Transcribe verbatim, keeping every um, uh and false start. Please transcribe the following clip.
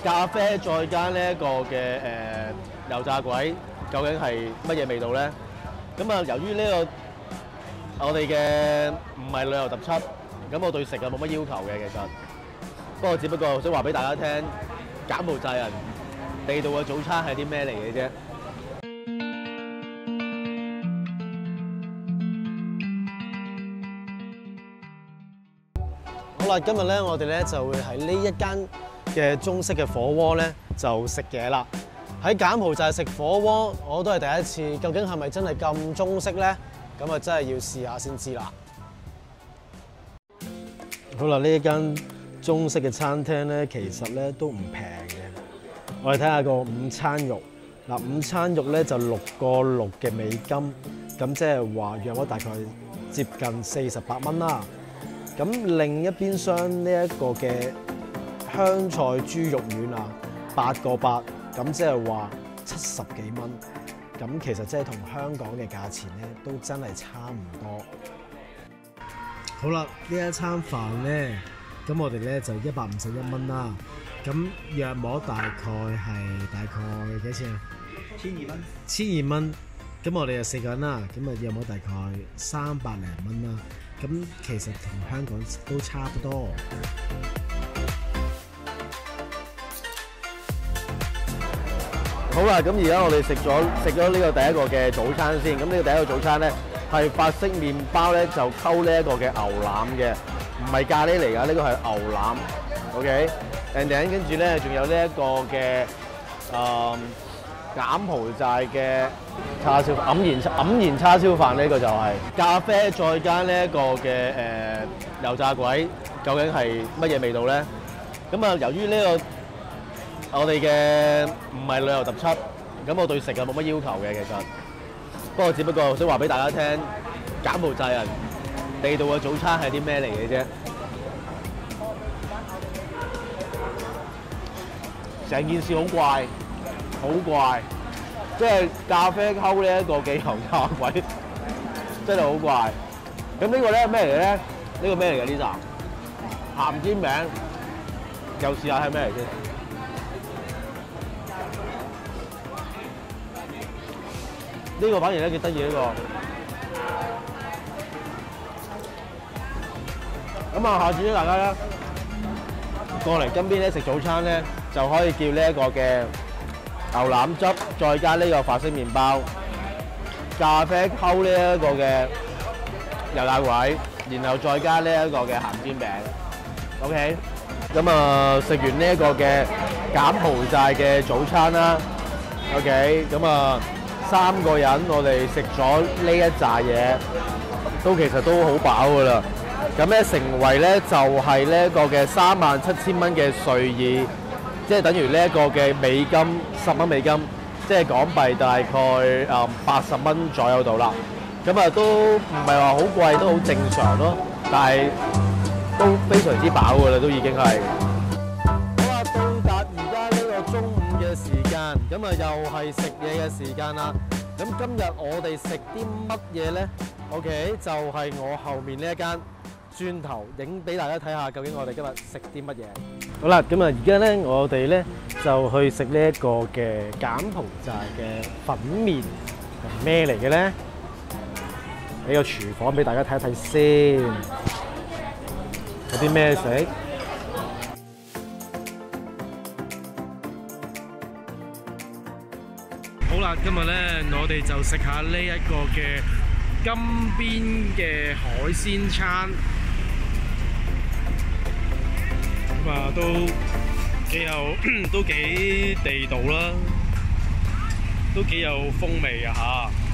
咖啡再加呢一個嘅誒油炸鬼，究竟係乜嘢味道咧？咁啊，由於呢個我哋嘅唔係旅遊特輯，咁我對食啊冇乜要求嘅其實。不過只不過想話俾大家聽，柬埔寨人地道嘅早餐係啲咩嚟嘅啫。好啦，今日咧我哋咧就會喺呢一間嘅中式嘅火鍋咧就食嘢啦。喺柬埔寨食火鍋我都係第一次，究竟係咪真係咁中式咧？咁啊真係要試下先知啦。好啦，呢一間中式嘅餐廳咧，其實咧都唔平嘅。我哋睇下個午餐肉，嗱午餐肉咧就六個六嘅美金，咁即係話約咗大概接近四十八蚊啦。咁另一邊廂呢一個嘅香菜豬肉丸啊，八個八，咁即係話七十幾蚊。咁其實即係同香港嘅價錢咧，都真係差唔多。好啦，呢一餐飯咧，咁我哋咧就一百五十一蚊啦。咁約莫大概係大概幾錢啊？千二蚊。千二蚊。咁我哋就四個人啦，咁啊約莫大概三百零蚊啦。咁其實同香港都差不多。好啦，咁而家我哋食咗食咗呢個第一個嘅早餐先。咁呢個第一個早餐咧係法式麵包咧，就溝呢一個嘅牛腩嘅，唔係咖喱嚟㗎，呢個係牛腩。OK，and then 跟住咧仲有呢一個嘅誒柬埔寨嘅叉燒黯然黯然叉燒飯，呢個就係咖啡再加呢一個嘅誒油炸鬼，究竟係乜嘢味道咧？咁啊，由於呢個我哋嘅唔係旅遊特輯，咁我對食啊冇乜要求嘅其實。不過只不過想話俾大家聽，柬埔寨人地道嘅早餐係啲咩嚟嘅啫。成件事好怪，好怪，即係咖啡溝呢一個嘅油炸鬼，真係好怪。咁呢個咧咩嚟嘅咧？呢個咩嚟嘅呢集？鹹煎餅，又試下係咩嚟先？呢個反而咧幾得意呢個。咁啊，下次咧大家咧過嚟金邊咧食早餐咧，就可以叫呢一個嘅牛腩汁，再加呢個法式麵包，咖啡溝呢一個嘅油炸鬼，然後再加呢一個嘅鹹煎餅。OK， 咁啊食完呢一個嘅柬埔寨嘅早餐啦。OK， 咁啊三個人我哋食咗呢一紮嘢，都其實都好飽㗎啦。咁咧成為咧就係呢一個嘅三萬七千蚊嘅稅爾，即係等於呢一個嘅美金十蚊美金，即係港幣大概誒八十蚊左右度啦。咁啊都唔係話好貴，都好正常咯。但係都非常之飽㗎啦，都已經係。好啦，到達而家呢個中午嘅時間，咁啊又係食嘢嘅時間啦。咁今日我哋食啲乜嘢咧 ？OK， 就係我後面呢一間。轉頭影俾大家睇下，究竟我哋今日食啲乜嘢？好啦，咁啊，而家咧，我哋咧就去食呢一個嘅柬埔寨嘅粉麵，係咩嚟嘅咧？俾個廚房俾大家睇一睇先，有啲咩食？好啦，今日咧，我哋就食下呢一個嘅金邊嘅海鮮餐。咁啊，都幾有，都幾地道啦，都幾有風味啊嚇！